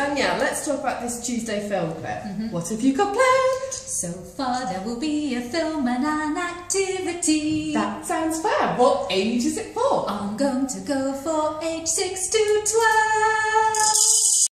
Danielle, let's talk about this Tuesday film clip. What have you got planned? So far there will be a film and an activity. That sounds fair. What age is it for? I'm going to go for age 6 to 12.